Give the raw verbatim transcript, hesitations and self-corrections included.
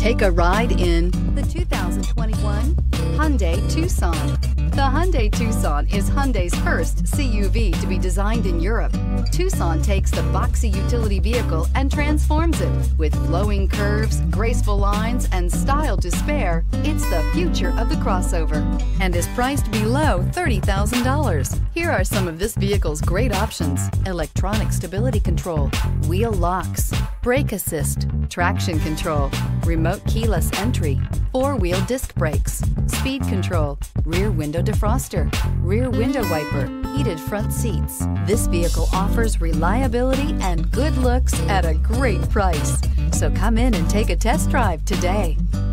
Take a ride in the two thousand twenty-one Hyundai Tucson. The Hyundai Tucson is Hyundai's first C U V to be designed in Europe. Tucson takes the boxy utility vehicle and transforms it. With flowing curves, graceful lines, and style to spare, it's the future of the crossover and is priced below thirty thousand dollars. Here are some of this vehicle's great options: electronic stability control, wheel locks, brake assist, traction control, remote keyless entry, four-wheel disc brakes, speed control, rear window defroster, rear window wiper, heated front seats. This vehicle offers reliability and good looks at a great price. So come in and take a test drive today.